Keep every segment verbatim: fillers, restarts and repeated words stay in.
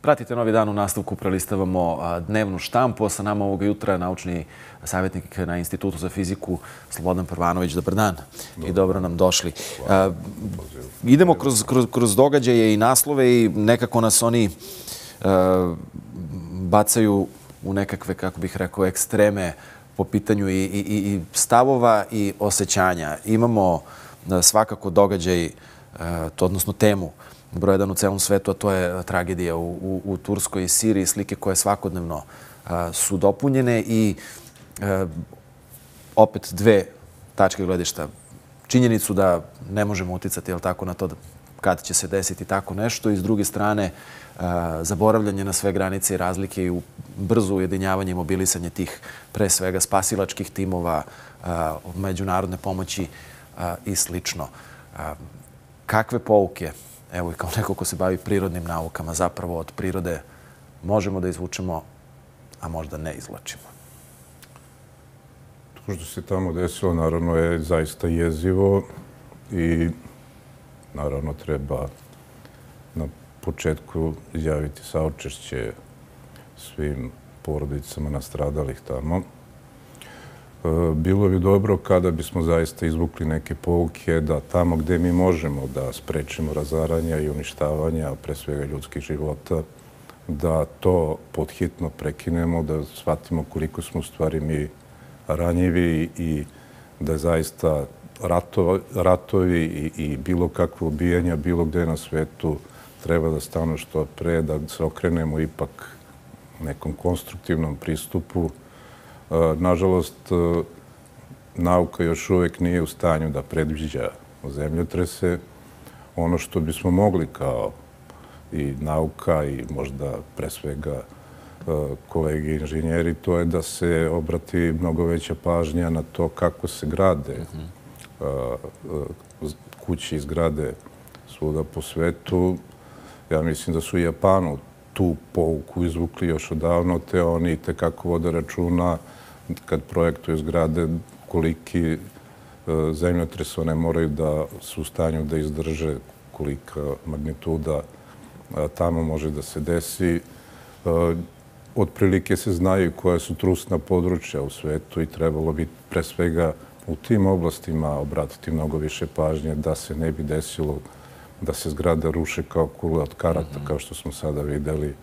Pratite Novi dan, u nastavku prelistavamo dnevnu štampu. Sa nama ovoga jutra naučni savjetnik na Institutu za fiziku Slobodan Prvanović. Dobar dan i dobro nam došli. Idemo kroz događaje i naslove i nekako nas oni bacaju u nekakve, kako bih rekao, ekstreme po pitanju i stavova i osjećanja. Imamo svakako događaj, odnosno temu broj jedan u celom svetu, a to je tragedija u Turskoj i Siriji, slike koje svakodnevno su dopunjene i opet dve tačke gledišta. Činjenicu da ne možemo uticati na to kad će se desiti tako nešto i s druge strane zaboravljanje na sve granice i razlike i u brzo ujedinjavanje i mobilisanje tih pre svega spasilačkih timova, međunarodne pomoći i slično. Kakve pouke, evo i kao neko ko se bavi prirodnim naukama, zapravo od prirode možemo da izvučemo, a možda ne izvlačimo? To što se tamo desilo, naravno, je zaista jezivo i naravno treba na početku izjaviti saučešće svim porodicama nastradalih tamo. Bilo bi dobro kada bismo zaista izvukli neke pouke da tamo gde mi možemo da sprečimo razaranja i uništavanja, pre svega ljudskih života, da to podhitno prekinemo, da shvatimo koliko smo u stvari mi ranjivi i da zaista ratovi i bilo kakve ubijanja bilo gde na svetu treba da stanu što pre, da se okrenemo ipak nekom konstruktivnom pristupu. Nažalost, nauka još uvek nije u stanju da predviđa zemljotrese. Ono što bismo mogli kao i nauka i možda pre svega kolege inženjeri, to je da se obrati mnogo veća pažnja na to kako se grade kuće i zgrade svuda po svetu. Ja mislim da su i Japanu tu pouku izvukli još odavno, te oni tekako vode računa kad projektuju zgrade koliki zemljotres one moraju da su u stanju da izdrže, kolika magnituda tamo može da se desi. Otprilike se znaju koja su trusna područja u svetu i trebalo bi pre svega u tim oblastima obratiti mnogo više pažnje da se ne bi desilo da se zgrade ruše kao kule od karata, kao što smo sada videli,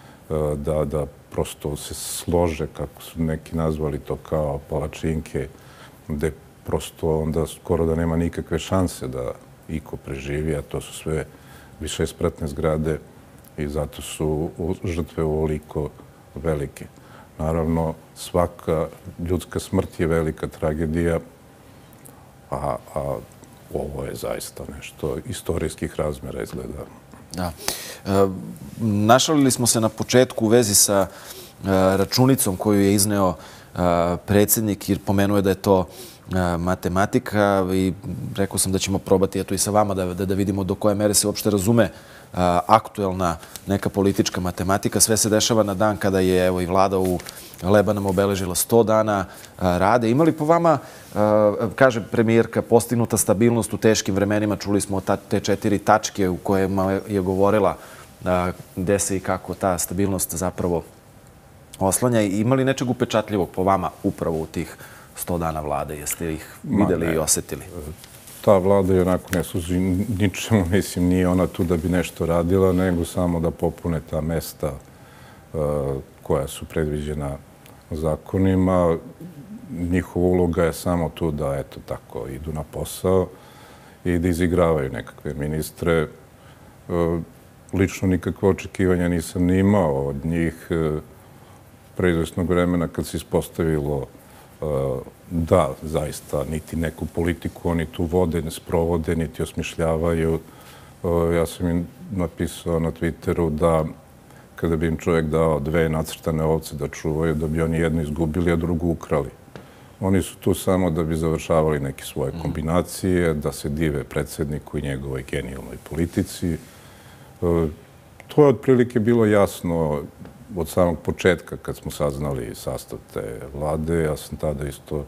da prosto se slože, kako su neki nazvali to, kao palačinke, gde prosto onda skoro da nema nikakve šanse da iko preživi, a to su sve višespratne zgrade i zato su žrtve ovoliko velike. Naravno, svaka ljudska smrt je velika tragedija, a ovo je zaista nešto istorijskih razmera izgleda. Da. Našalili smo se na početku u vezi sa računicom koju je izneo predsjednik jer pomenuo je da je to matematika i rekao sam da ćemo probati eto i sa vama da vidimo do koje mere se uopšte razume aktuelna neka politička matematika. Sve se dešava na dan kada je evo i vlada u Lebanama obeležila sto dana rade. Ima li po vama, kaže premijerka, postignuta stabilnost u teškim vremenima? Čuli smo te četiri tačke u kojima je govorila gde se i kako ta stabilnost zapravo oslanja. Ima li nečeg upečatljivog po vama upravo u tih sto dana vlade? Jeste ih videli i osetili? Ta vlada je onako ne služi ničemu, mislim, nije ona tu da bi nešto radila, nego samo da popune ta mesta koja su predviđena zakonima. Njihova uloga je samo tu da, eto tako, idu na posao i da izigravaju nekakve ministre. Lično nikakve očekivanja nisam ni imao od njih. Pre izvesnog vremena kad se ispostavilo da, zaista, niti neku politiku oni tu vode, ne sprovode, niti osmišljavaju. Ja sam im napisao na Twitteru da kada bi im čovjek dao dve nacrtane ovce da čuvaju, da bi oni jednu izgubili, a drugu ukrali. Oni su tu samo da bi završavali neke svoje kombinacije, da se dive predsjedniku i njegovoj genijalnoj politici. To je otprilike bilo jasno od samog početka kad smo saznali sastav te vlade. Ja sam tada isto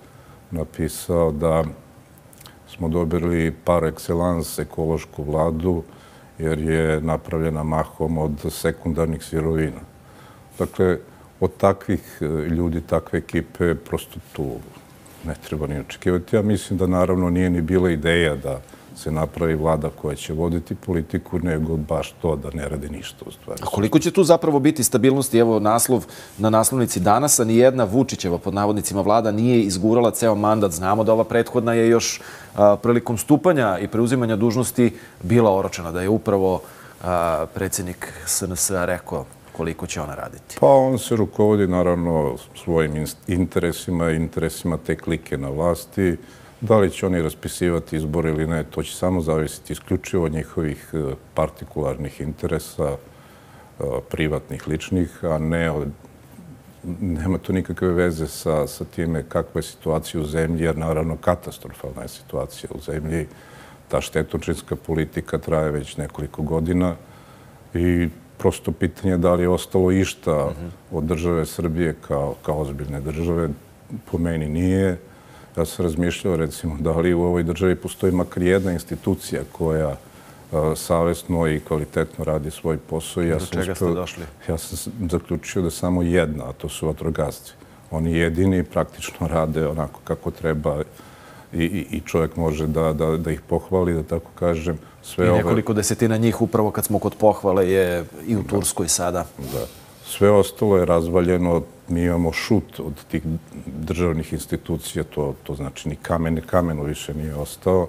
napisao da smo dobili par excellence ekološku vladu jer je napravljena mahom od sekundarnih sirovina. Dakle, od takvih ljudi, takve ekipe, prosto tu ne treba ni očekivati. Ja mislim da naravno nije ni bila ideja da se napravi vlada koja će voditi politiku, nego baš to da ne radi ništa u stvari. A koliko će tu zapravo biti stabilnosti? Evo naslov na naslovnici danas, a nijedna Vučićeva pod navodnicima vlada nije izgurala ceo mandat. Znamo da ova prethodna je još a, prilikom stupanja i preuzimanja dužnosti bila oročena, da je upravo a, predsjednik S N S-a rekao koliko će ona raditi. Pa on se rukovodi naravno svojim interesima i interesima te klike na vlasti. Da li će oni raspisivati izbor ili ne, to će samo zavisiti isključivo od njihovih partikularnih interesa, privatnih, ličnih, a ne od, nema to nikakve veze sa, sa time kakva je situacija u zemlji, jer naravno katastrofalna je situacija u zemlji. Ta štetočinska politika traje već nekoliko godina i prosto pitanje je da li je ostalo išta od države Srbije kao, kao ozbiljne države. Po meni nije. Ja sam razmišljao, recimo, da li u ovoj državi postoji makar jedna institucija koja a, savjesno i kvalitetno radi svoj posao. Ja Do čega ste došli? Ja sam zaključio da samo jedna, a to su vatrogasci. Oni jedini praktično rade onako kako treba i, i, i čovjek može da, da, da ih pohvali, da tako kažem. Sve I nekoliko ove... desetina njih, upravo kad smo kod pohvale, je i u Turskoj sada. Da. Sve ostalo je razvaljeno. Mi imamo šut od tih državnih institucija, to, to znači ni kamen, ni kamenu više nije ostao.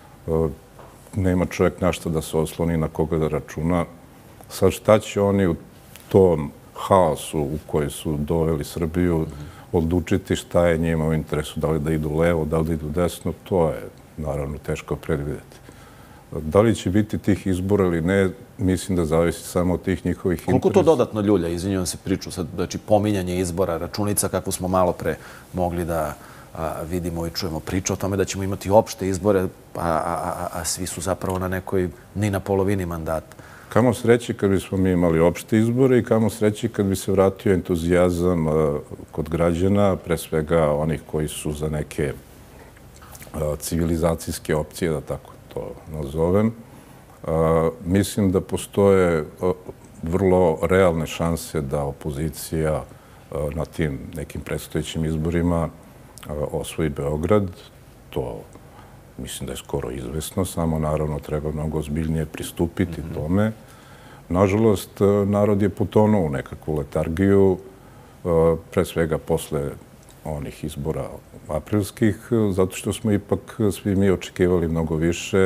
Nema čovjek na šta da se osloni, na koga da računa. Sad šta će oni u tom haosu u koji su doveli Srbiju odlučiti šta je njima u interesu, da li da idu levo, da li da idu desno, to je naravno teško predvidjeti. Da li će biti tih izbora ili ne, mislim da zavisi samo od tih njihovih interesa. Koliko to dodatno ljulja, izvinjujem se priču, sad, znači pominjanje izbora, računica, kako smo malo pre mogli da a, vidimo i čujemo priču o tome da ćemo imati opšte izbore, a, a, a, a svi su zapravo na nekoj, ni na polovini mandata. Kamo sreći kad bismo mi imali opšte izbore i kamo sreći kad bi se vratio entuzijazam a, kod građana, pre svega onih koji su za neke a, civilizacijske opcije, da tako to nazovem. A, mislim da postoje a, vrlo realne šanse da opozicija a, na tim nekim predstojećim izborima a, osvoji Beograd. To mislim da je skoro izvesno, samo naravno treba mnogo ozbiljnije pristupiti mm-hmm. tome. Nažalost, narod je potonuo u nekakvu letargiju, a, pre svega posle onih izbora aprilskih, zato što smo ipak svi mi očekivali mnogo više.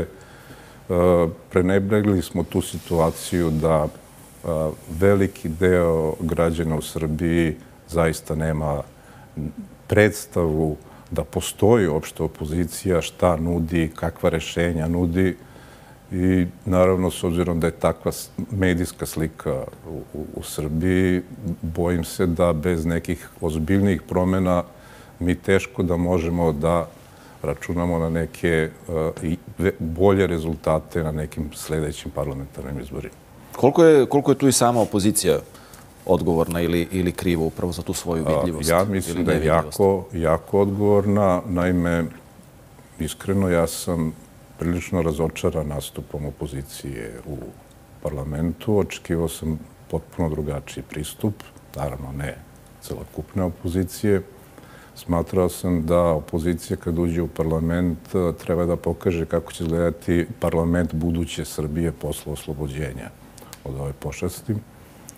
Prenebregli smo tu situaciju da veliki deo građana u Srbiji zaista nema predstavu da postoji uopšte opozicija, šta nudi, kakva rešenja nudi. I naravno, s obzirom da je takva medijska slika u, u, u Srbiji, bojim se da bez nekih ozbiljnijih promjena mi teško da možemo da računamo na neke uh, bolje rezultate na nekim sljedećim parlamentarnim izborima. Koliko je, koliko je tu i sama opozicija odgovorna ili, ili kriva upravo za tu svoju vidljivost? Ja mislim da je jako, jako odgovorna. Naime, iskreno, ja sam prilično razočaran nastupom opozicije u parlamentu. Očekivao sam potpuno drugačiji pristup, naravno ne celokupne opozicije. Smatrao sam da opozicija kad uđe u parlament treba da pokaže kako će izgledati parlament buduće Srbije posle oslobođenja od ove pošasti. E,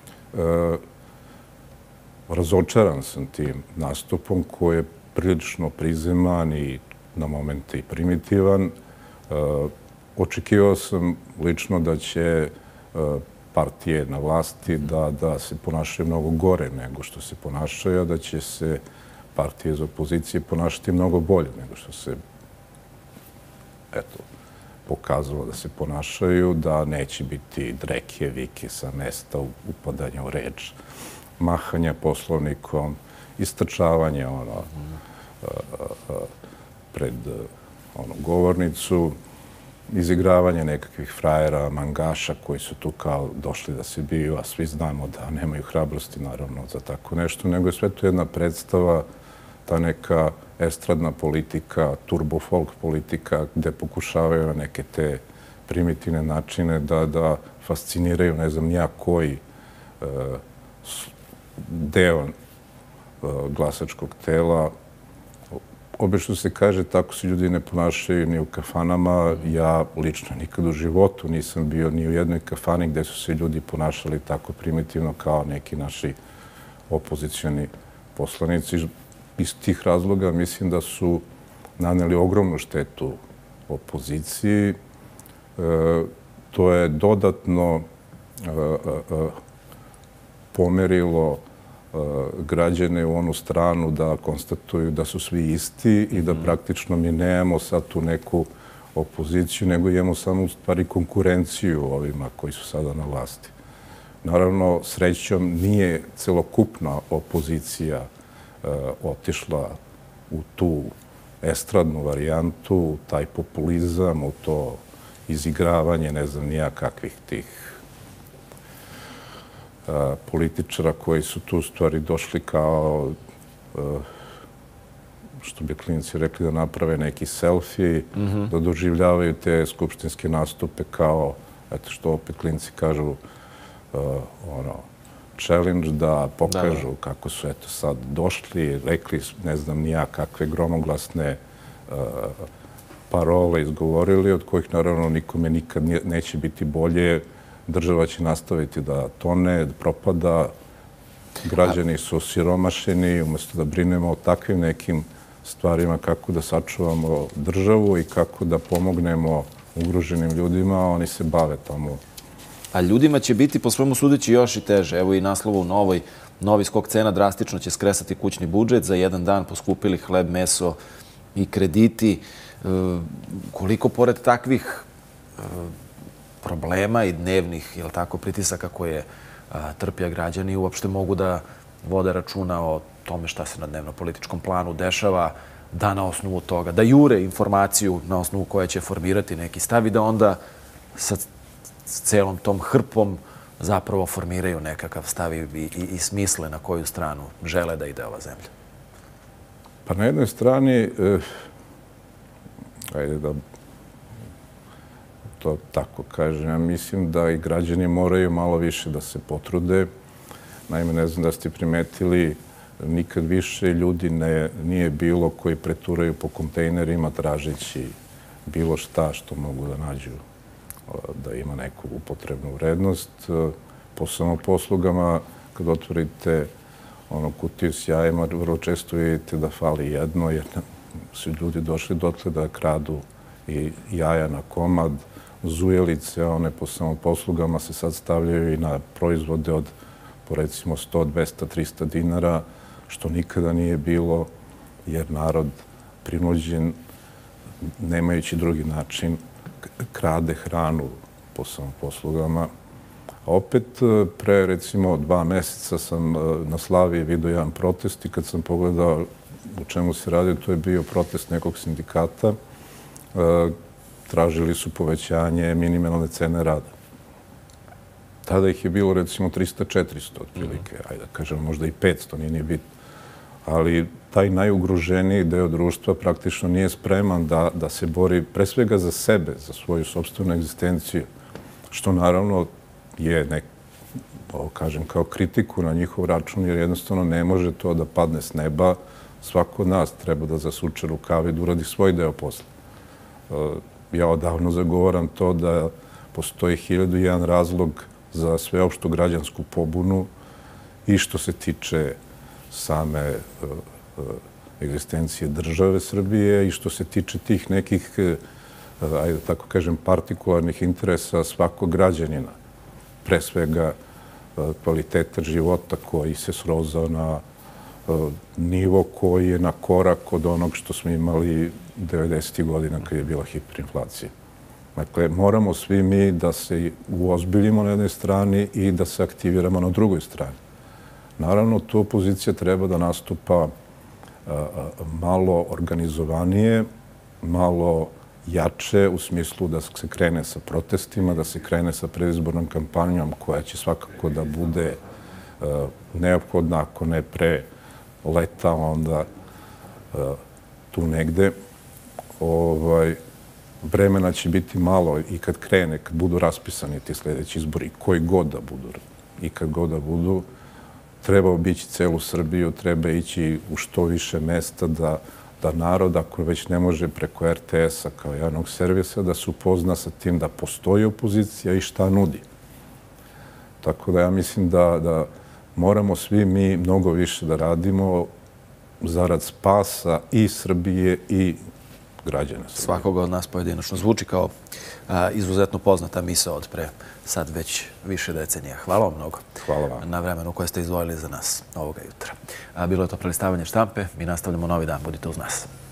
razočaran sam tim nastupom koji je prilično prizeman i na momente i primitivan. E, očekivao sam lično da će e, partije na vlasti da, da se ponašaju mnogo gore nego što se ponašaju, a da će se partije iz opozicije ponašati mnogo bolje nego što se eto, pokazalo da se ponašaju, da neće biti dreke, vike sa mesta, upadanja u reč, mahanja poslovnikom, istrčavanje ono, pred onu govornicu, izigravanje nekakvih frajera, mangaša koji su tu kao došli da se biju, a svi znamo da nemaju hrabrosti naravno za tako nešto, nego je sve to jedna predstava, ta neka estradna politika, turbo folk politika, gde pokušavaju na neke te primitivne načine da, da fasciniraju, ne znam, nija koji deo glasačkog tela. Obično se kaže, tako se ljudi ne ponašaju ni u kafanama. Ja lično nikad u životu nisam bio ni u jednoj kafani gde su se ljudi ponašali tako primitivno kao neki naši opozicioni poslanici. Iz tih razloga mislim da su naneli ogromnu štetu opoziciji. To je dodatno pomerilo građane u onu stranu da konstatuju da su svi isti i da praktično mi nemamo sad tu neku opoziciju, nego imamo samo u stvari konkurenciju ovima koji su sada na vlasti. Naravno, srećom nije celokupna opozicija otišla u tu estradnu varijantu, u taj populizam, u to izigravanje, ne znam, nija kakvih tih političara koji su tu stvari došli kao, što bi klinici rekli, da naprave neki selfie, da doživljavaju te skupštinske nastupe kao, eto što opet klinici kažu, ono, challenge, da pokažu kako su eto sad došli, rekli, ne znam ni ja, kakve gromoglasne parole izgovorili, od kojih naravno nikome nikad neće biti bolje. Država će nastaviti da tone, da propada, građani su siromašeni, umjesto da brinemo o takvim nekim stvarima kako da sačuvamo državu i kako da pomognemo ugroženim ljudima, oni se bave tamo. A ljudima će biti, po svemu sudeći, još i teže. Evo i naslova u novoj, novi skok cena drastično će skresati kućni budžet. Za jedan dan poskupili hleb, meso i krediti. Koliko pored takvih problema i dnevnih, jel tako, pritisaka koje trpija građani, uopšte mogu da vode računa o tome šta se na dnevno-političkom planu dešava, da na osnovu toga, da jure informaciju na osnovu koja će formirati neki stav i da onda sa celom tom hrpom zapravo formiraju nekakav stav i, i, i smisle na koju stranu žele da ide ova zemlja? Pa na jednoj strani, eh, ajde da to tako kažem, ja mislim da i građani moraju malo više da se potrude. Naime, ne znam da ste primetili, nikad više ljudi ne, nije bilo koji preturaju po kontejnerima tražeći bilo šta što mogu da nađu da ima neku upotrebnu vrednost. Po samoposlugama, kad otvorite ono kutiju s jajima, vrlo često vidite da fali jedno, jer su ljudi došli dotle da kradu i jaja na komad. Zujelice, one po samoposlugama se sad stavljaju i na proizvode od, po recimo, sto, dvesta, trista dinara, što nikada nije bilo, jer narod prinuđen, nemajući drugi način, krade hranu po samoposlugama. A opet, pre, recimo, dva meseca sam na Slaviji vidio jedan protest i kad sam pogledao u čemu se radi, to je bio protest nekog sindikata. Tražili su povećanje minimalne cene rada. Tada ih je bilo, recimo, trista četiristo otprilike. Ajde, da kažem, možda i petsto, nije ni bitno. Ali taj najugroženiji deo društva praktično nije spreman da, da se bori pre svega za sebe, za svoju sopstvenu egzistenciju, što naravno je, nek, kažem, kao kritiku na njihov račun, jer jednostavno ne može to da padne s neba. Svako od nas treba da zasuče rukave i da uradi svoj deo posla. Ja odavno zagovaram to da postoji hiljadu i jedan razlog za sveopštu građansku pobunu i što se tiče same egzistencije države Srbije i što se tiče tih nekih, ajde tako kažem, partikularnih interesa svakog građanina. Pre svega kvaliteta života koji se srozao na nivo koji je na korak od onog što smo imali devedesetih godina kad je bila hiperinflacija. Dakle, moramo svi mi da se uozbiljimo na jednoj strani i da se aktiviramo na drugoj strani. Naravno, tu opozicija treba da nastupa malo organizovanije, malo jače u smislu da se krene sa protestima, da se krene sa predizbornom kampanjom koja će svakako da bude neophodna, ako ne pre leta, onda tu negde. Ovaj, vremena će biti malo i kad krene, kad budu raspisani ti sljedeći izbori, koji god da budu, i kad god da budu, treba obići celu Srbiju, treba ići u što više mesta da, da narod, ako već ne može preko er te es-a kao javnog servisa, da se upozna sa tim da postoji opozicija i šta nudi. Tako da ja mislim da, da moramo svi mi mnogo više da radimo zarad spasa i Srbije i građana Srbije. Svakoga od nas pojedinačno. Zvuči kao a, izuzetno poznata misao od pre sad već više decenija. Hvala vam mnogo. Hvala vam. Na vremenu koje ste izdvojili za nas ovoga jutra. A, bilo je to prelistavanje štampe. Mi nastavljamo novi dan. Budite uz nas.